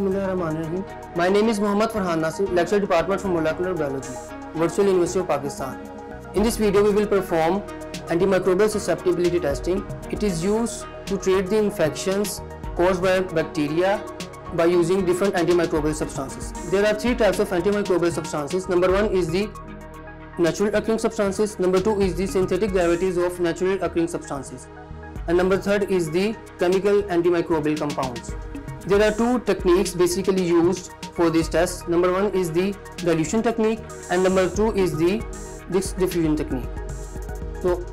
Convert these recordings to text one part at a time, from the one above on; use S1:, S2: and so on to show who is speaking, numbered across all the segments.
S1: Bismillahirrahmanirrahim. My name is Muhammad Farhan Nasir, Lecturer Department for Molecular Biology, Virtual University of Pakistan. In this video, we will perform antimicrobial susceptibility testing. It is used to treat the infections caused by bacteria by using different antimicrobial substances. There are three types of antimicrobial substances. Number one is the natural occurring substances. Number two is the synthetic derivatives of natural occurring substances. And number third is the chemical antimicrobial compounds. There are two techniques basically used for this test. Number one is the dilution technique and number two is the Dick's diffusion technique. So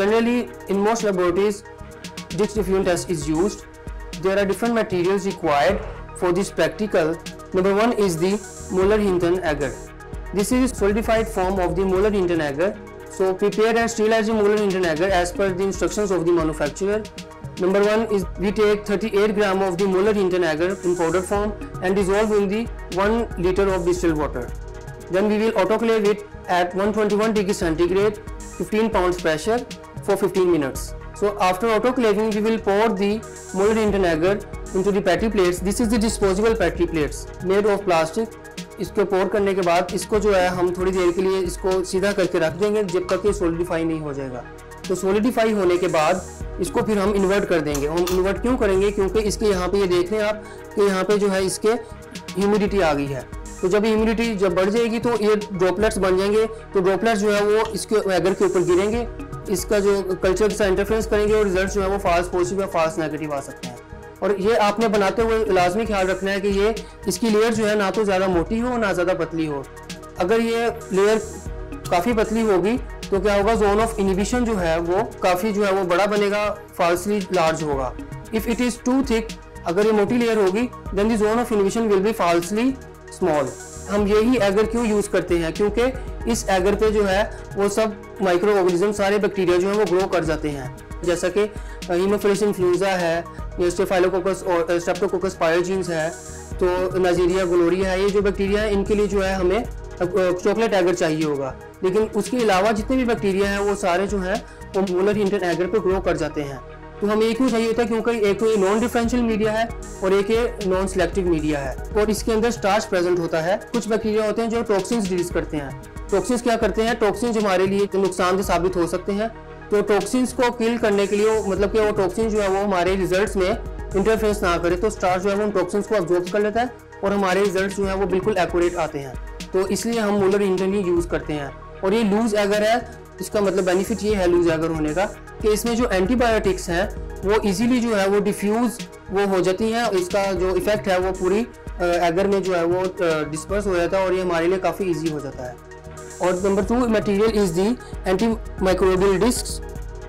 S1: in most laboratories, Dick's diffusion test is used. There are different materials required for this practical. Number one is the Mueller-Hinton agar. This is a solidified form of the Mueller-Hinton agar. So prepare and sterilize the Mueller-Hinton agar as per the instructions of the manufacturer. Number one is we take 38 gram of the Mueller-Hinton agar in powder form and dissolve in the 1 liter of distilled water. Then we will autoclave it at 121 degree centigrade, 15 pounds pressure for 15 minutes. So after autoclaving, we will pour the Mueller-Hinton agar into the patty plates. This is the disposable patty plates made of plastic. इसको पोर करने के बाद इसको जो है हम थोड़ी देर के लिए इसको सीधा करके रख देंगे जब तक ये सॉलिडिफाई नहीं हो जाएगा। तो सॉलिडिफाई होने के बाद इसको फिर हम इन्वर्ट कर देंगे। हम इन्वर्ट क्यों करेंगे? क्योंकि इसके यहाँ पे ये देख रहे हैं आप कि यहाँ पे जो है इसके ह्यूमिडिटी आ गई है। तो जब ह्यूमिडिटी जब बढ़ जाएगी तो ये ड्रॉपलेट्स बन जाएंगे। तो ड्रॉपलेट्स जो है वो इसके एगर के ऊपर गिरेंगे, इसका जो कल्चर के साथ इंटरफेरेंस करेंगे और रिजल्ट जो है वो फाल्स पॉजिटिव या फाल्स नेगेटिव आ सकते हैं। और ये आपने बनाते हुए लाजमी ख्याल रखना है कि ये इसकी लेयर जो है ना तो ज़्यादा मोटी हो ना ज़्यादा पतली हो। अगर ये लेयर काफ़ी पतली होगी तो क्या होगा, जोन ऑफ इनिबिशन जो है वो काफ़ी जो है वो बड़ा बनेगा, फाल्सली लार्ज होगा। If it is too thick, अगर ये मोटी लेयर होगी then the zone of inhibition will be falsely small. हम यही एगर क्यों यूज़ करते हैं? क्योंकि इस एगर पे जो है वो सब माइक्रो ऑर्गेनिज्म, सारे बैक्टीरिया जो है वो ग्रो कर जाते हैं। जैसा कि हीमोफिलस इन्फ्लुएंजा है, स्टेफाइलोकोकस और स्ट्रेप्टोकोकस पायोजीन्स है, तो नाइजीरिया गोनोरिया है, ये जो बैक्टीरिया है इनके लिए जो है हमें चॉकलेट एगर चाहिए होगा। लेकिन उसके अलावा जितने भी बैक्टीरिया हैं वो सारे जो हैं वो मुएलर-हिंटन एगर पे ग्रो कर जाते हैं। तो हमें एक क्यों चाहिए होता है? क्योंकि एक तो ये नॉन डिफरेंशियल मीडिया है और एक ये नॉन सिलेक्टिव मीडिया है और इसके अंदर स्टार्च प्रेजेंट होता है। कुछ बैक्टीरिया होते हैं जो टॉक्सिन्स रिलीज करते हैं। टॉक्सिन्स क्या करते हैं? टॉक्सिन्स हमारे लिए नुकसानदेह साबित हो सकते हैं। तो टॉक्सिन्स को किल करने के लिए मतलब कि वो टॉक्सिन जो है वो हमारे रिजल्ट्स में इंटरफेरेंस ना करे, तो स्टार्च जो है वो उन टॉक्सिन्स को अब्जॉर्ब कर लेता है और हमारे रिजल्ट्स जो है वो बिल्कुल एक्यूरेट आते हैं। तो इसलिए हम मुएलर-हिंटन ही यूज़ करते हैं। और ये लूज एगर है, इसका मतलब बेनिफिट ये है लूज एगर होने का कि इसमें जो एंटीबायोटिक्स हैं वो इजीली जो है वो डिफ्यूज़ वो हो जाती हैं। इसका जो इफेक्ट है वो पूरी एगर में जो है वो डिस्पर्स हो जाता है और ये हमारे लिए काफ़ी ईजी हो जाता है। और number two material is the antimicrobial discs.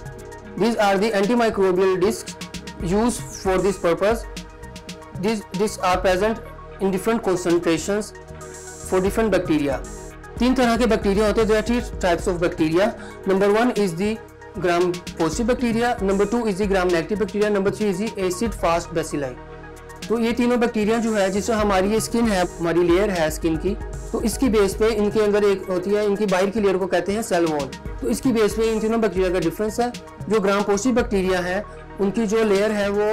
S1: These are the antimicrobial discs used for this purpose. These discs are present in different concentrations for different bacteria. तीन तरह के बैक्टीरिया होते हैं। There are three types of bacteria. Number one is the gram positive bacteria. Number two is the gram negative bacteria. Number three is the acid fast bacilli. तो ये तीनों bacteria जो है, जिससे हमारी ये स्किन है, हमारी लेयर है स्किन की, तो इसकी बेस पे इनके अंदर एक होती है, इनकी बाहर की लेयर को कहते हैं सेल वॉल। तो इसकी बेस पे इन तीनों बैक्टीरिया का डिफरेंस है। जो ग्राम पॉजिटिव बैक्टीरिया है उनकी जो लेयर है वो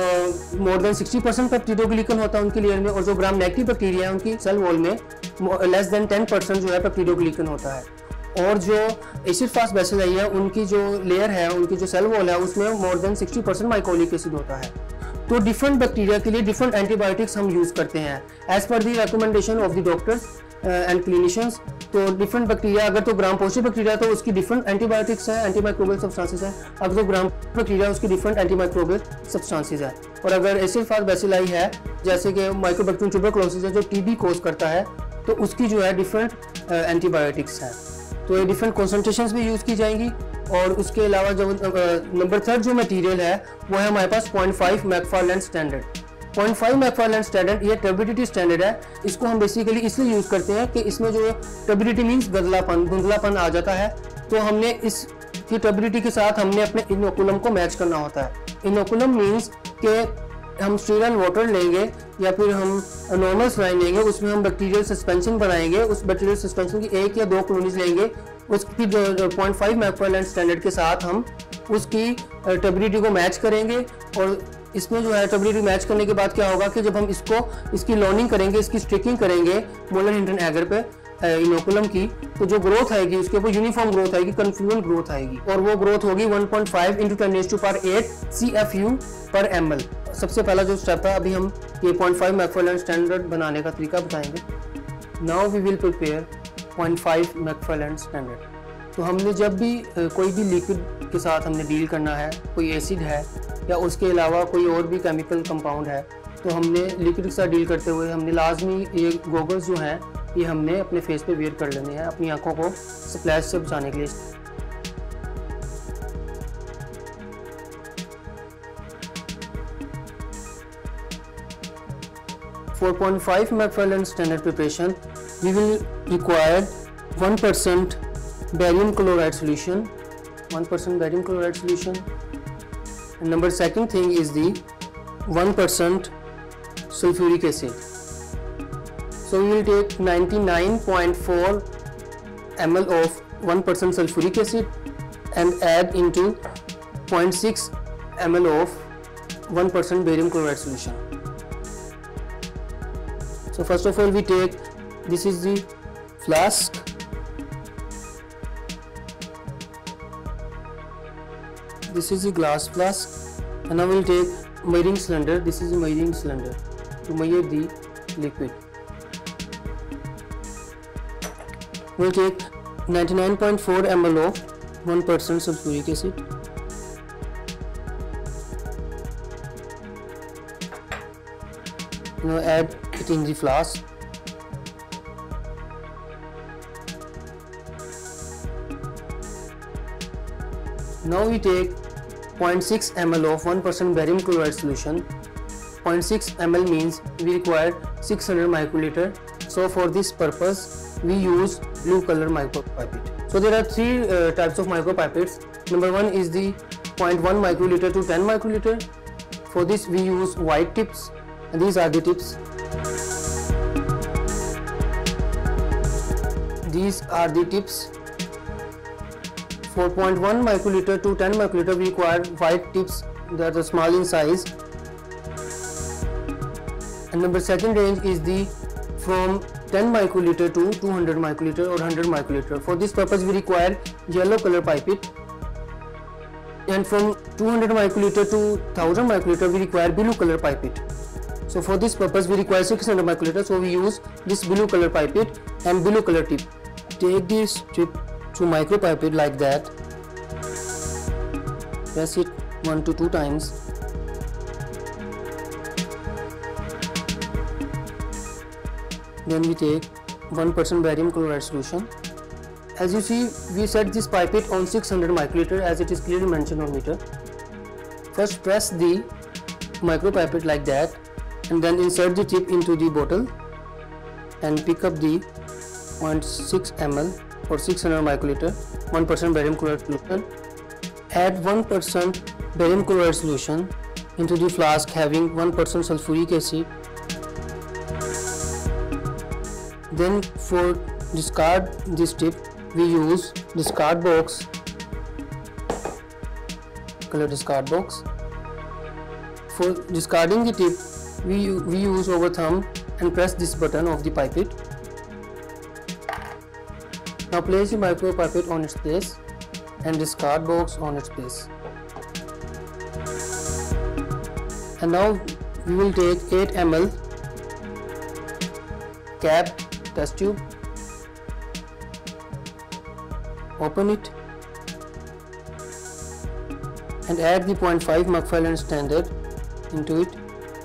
S1: मोर देन 60% पेप्टिडोग्लिकन होता है उनकी लेयर में, और जो ग्राम नेगेटिव बैक्टीरिया है उनकी सेल वॉल में लेस देन 10% जो है पेप्टिडोग्लिकन होता है। और जो एसिड फास्ट बैसिली है उनकी जो लेयर है, उनकी जो सेल वॉल है उसमें मोर देन 60% माइकोलिक एसिड होता है। तो डिफरेंट बैक्टीरिया के लिए डिफरेंट एंटीबायोटिक्स हम यूज़ करते हैं as per the recommendation of the doctors and clinicians. तो डिफरेंट बैक्टीरिया, अगर तो ग्राम पॉजिटिव बैक्टीरिया तो उसकी डिफरेंट एंटीबायोटिक्स है, एंटीमाइक्रोबियल सब्सटेंसेस है। अगर तो ग्राम बैक्टीरिया उसकी डिफरेंट एंटीमाइक्रोबियल सब्सटेंसेस है। और अगर एसिड फास्ट बैसिली है, जैसे कि माइकोबैक्टीरियम ट्यूबरकुलोसिस है जो टीबी कोज करता है, तो उसकी जो है डिफरेंट एंटीबायोटिक्स है। तो ये डिफरेंट कॉन्सेंट्रेशंस भी यूज़ की जाएंगी। और उसके अलावा जो नंबर थर्ड जो मटेरियल है वो है हमारे पास 0.5 मैकफारलैंड स्टैंडर्ड। 0.5 मैकफारलैंड स्टैंडर्ड ये टर्बिडिटी स्टैंडर्ड है। इसको हम बेसिकली इसलिए यूज़ करते हैं कि इसमें जो टर्बिडिटी मीन्स धुंधलापन आ जाता है। तो हमने इसकी टर्बिडिटी के साथ हमने अपने इनोकुलम को मैच करना होता है। इनोकुलम मीन्स कि हम स्टीरल वाटर लेंगे या फिर हम नॉर्मल सलाइन लेंगे, उसमें हम बैक्टीरियल सस्पेंशन बनाएंगे। उस बैक्टीरियल सस्पेंशन की 1 या 2 कॉलोनीज लेंगे, उसकी जो 0.5 मैकफारलैंड स्टैंडर्ड के साथ हम उसकी टर्बिडिटी को मैच करेंगे और इसमें जो है ट्यूबिलिटी मैच करने के बाद क्या होगा कि जब हम इसकी लॉनिंग करेंगे, इसकी स्ट्रिकिंग करेंगे मोलर हिंटन एगर पे इनोकुलम की, तो जो ग्रोथ आएगी उसके ऊपर यूनिफॉर्म ग्रोथ आएगी, कन्फ्लुएंट ग्रोथ आएगी, और वो ग्रोथ होगी 1.5 × 10⁸ CFU per ml। सबसे पहला जो स्टेप है, अभी हम ये 0.5 मैकफार्लैंड स्टैंडर्ड बनाने का तरीका बताएंगे। Now we will prepare 0.5 McFarland standard. तो हमने जब भी कोई भी लिक्विड के साथ हमने डील करना है, कोई एसिड है या उसके अलावा कोई और भी केमिकल कंपाउंड है, तो हमने लिक्विड के साथ डील करते हुए हमने लाजमी ये गॉगल्स जो हैं ये हमने अपने फेस पे वेयर कर लेने हैं, अपनी आंखों को स्प्लैश से बचाने के लिए। For 0.5 McFarland standard preparation we will require 1% barium chloride solution, 1% barium chloride solution. And number second thing is the 1% sulfuric acid. So we will take 99.4 ml of 1% sulfuric acid and add into 0.6 ml of 1% barium chloride solution. So first of all we take, this is the flask, this is the glass flask, and now we'll take measuring cylinder. This is the measuring cylinder to measure the liquid. We'll take 99.4 ml of 1% sulfuric acid. Now add it in the flask. Now we take 0.6 ml of 1% barium chloride solution. 0.6 ml means we require 600 microliter. So for this purpose we use blue color micropipette. So there are three types of micropipettes. Number one is the 0.1 microliter to 10 microliter. For this we use white tips, and these are the tips. These are the tips. For 0.1 microliter to 10 microliter we require white tips that are small in size. And number second range is the from 10 microliter to 200 microliter or 100 microliter. For this purpose we require yellow color pipette. And from 200 microliter to 1000 microliter we require blue color pipette. So for this purpose we require 600 microliter, so we use this blue color pipette and blue color tip. Take this tip through micropipette like that, press it 1 to 2 times, then we take 1% barium chloride solution. As you see, we set this pipette on 600 microliter as it is clearly mentioned on meter. First press the micropipette like that, and then insert the tip into the bottle and pick up the 0.6 ml or 600 microliter 1% barium chloride solution. Add 1% barium chloride solution into the flask having 1% sulfuric acid. Then for discard this tip we use discard box, color discard box. For discarding the tip we use over thumb and press this button of the pipette. Now place the micropipette on its place and discard box on its place. And now we will take 8 ml cap test tube, open it and add the 0.5 McFarland standard into it.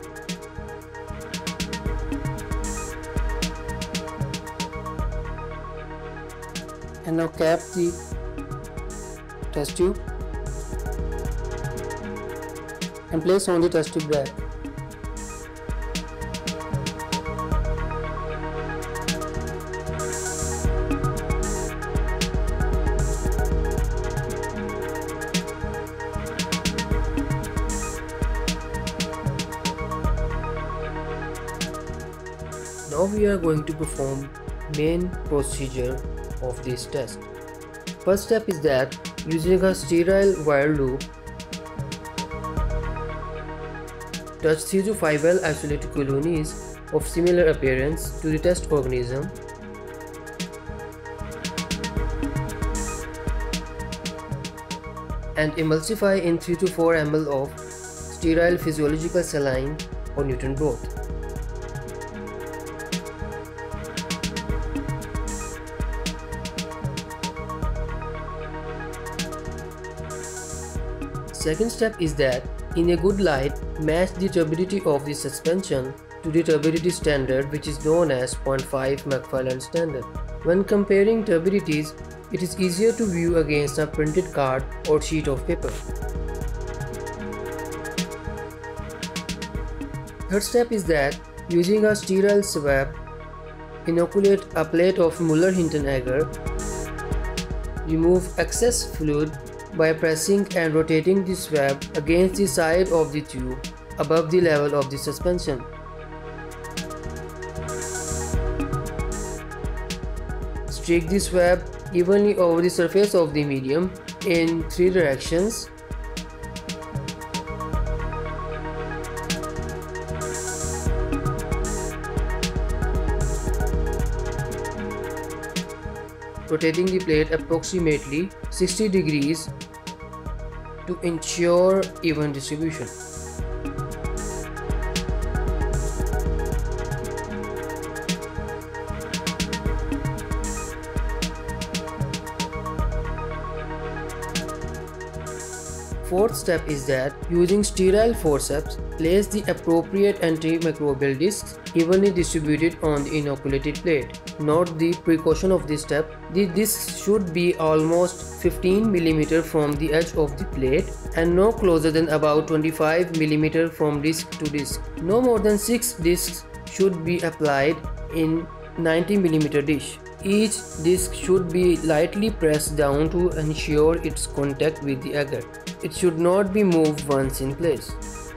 S1: And now cap the test tube and place on the test tube back. Now we are going to perform main procedure of this test. First step is that using a sterile wire loop, touch 3 to 5 well isolated colonies of similar appearance to the test organism and emulsify in 3 to 4 ml of sterile physiological saline or nutrient broth. Second step is that in a good light, match the turbidity of the suspension to the turbidity standard, which is known as 0.5 McFarland standard. When comparing turbidities, it is easier to view against a printed card or sheet of paper. Third step is that using a sterile swab, inoculate a plate of Muller-Hinton agar, remove excess fluid by pressing and rotating the swab against the side of the tube above the level of the suspension. Streak the swab evenly over the surface of the medium in 3 directions. Rotating the plate approximately 60 degrees to ensure even distribution. Fourth step is that using sterile forceps, place the appropriate antimicrobial discs evenly distributed on the inoculated plate. Note the precaution of this step. The discs should be almost 15 mm from the edge of the plate and no closer than about 25 mm from disc to disc. No more than 6 discs should be applied in 90 mm dish. Each disc should be lightly pressed down to ensure its contact with the agar. It should not be moved once in place.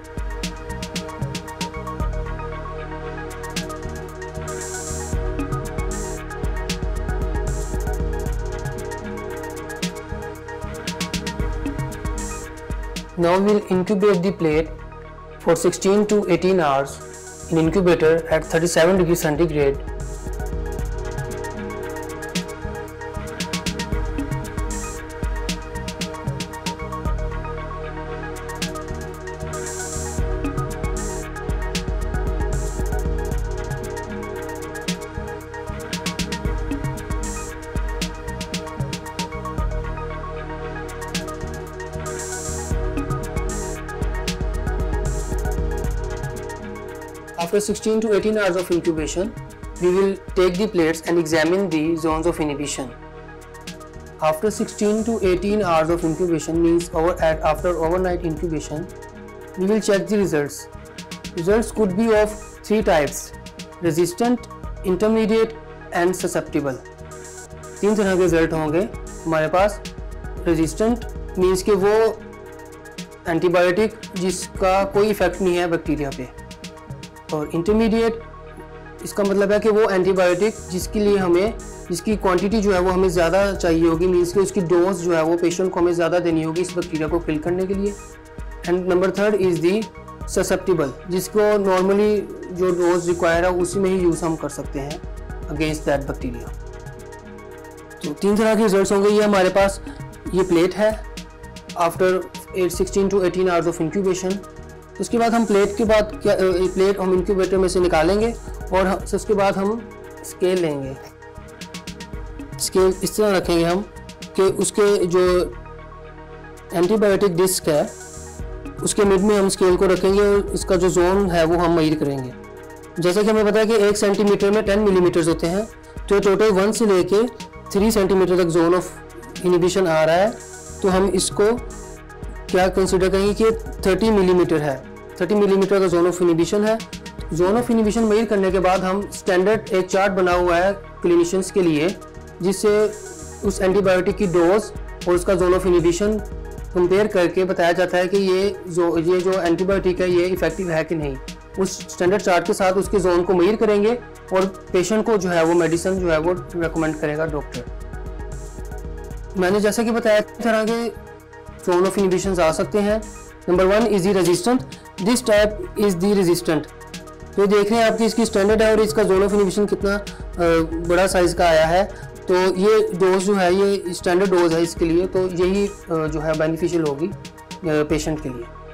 S1: Now we will incubate the plate for 16 to 18 hours in incubator at 37 degrees centigrade. After 16 to 18 hours of incubation, we will take the plates and examine the zones of inhibition. After 16 to 18 hours of incubation, means after overnight incubation, we will check the results. Results could be of 3 types: resistant, intermediate and susceptible. 3 तरह के result होंगे हमारे पास। Resistant means कि वो antibiotic जिसका कोई effect नहीं है बैक्टीरिया पे, और इंटरमीडिएट इसका मतलब है कि वो एंटीबायोटिक जिसकी क्वांटिटी जो है वो हमें ज़्यादा चाहिए होगी, मीन्स कि उसकी डोज जो है वो पेशेंट को हमें ज़्यादा देनी होगी इस बैक्टीरिया को किल करने के लिए। And number 3 is the susceptible, जिसको नॉर्मली जो डोज रिक्वायर है उसी में ही यूज़ हम कर सकते हैं अगेंस्ट दैट बैक्टीरिया। तो 3 तरह के रिजल्ट होंगे। ये हमारे पास ये प्लेट है after 16 to 18 hours of incubation. उसके बाद हम प्लेट हम इंक्यूबेटर में से निकालेंगे और उसके बाद हम स्केल लेंगे। स्केल इस तरह रखेंगे हम कि उसके जो एंटीबायोटिक डिस्क है उसके मिड में हम स्केल को रखेंगे और इसका जो जोन है वो हम मेजर करेंगे। जैसा कि हमें पता है कि 1 सेंटीमीटर में 10 मिलीमीटर होते हैं, तो टोटल 1 से लेके 3 सेंटीमीटर तक जोन ऑफ इनिबिशन आ रहा है, तो हम इसको क्या कंसिडर करेंगे कि 30 मिलीमीटर है। 30 मिलीमीटर का जोन ऑफ इनिबिशन है। जोन ऑफ इनिबिशन मेजर करने के बाद हम स्टैंडर्ड एक चार्ट बना हुआ है क्लिनिशियंस के लिए, जिससे उस एंटीबायोटिक की डोज और उसका जोन ऑफ इनिबिशन कंपेयर करके बताया जाता है कि ये जो एंटीबायोटिक है ये इफेक्टिव है कि नहीं। उस स्टैंडर्ड चार्ट के साथ उसके जोन को मेजर करेंगे और पेशेंट को जो है वो मेडिसिन जो है वो रेकमेंड करेगा डॉक्टर। मैंने जैसा कि बताया, तरह के जोन ऑफ इनिबिशन आ सकते हैं। Number 1 is the resistant, this type is the resistant. तो देख रहे हैं आपकी इसकी स्टैंडर्ड है और इसका जोन ऑफ इनहिबिशन कितना बड़ा साइज़ का आया है। तो ये डोज जो है ये स्टैंडर्ड डोज है इसके लिए, तो यही जो है बेनिफिशियल होगी पेशेंट के लिए।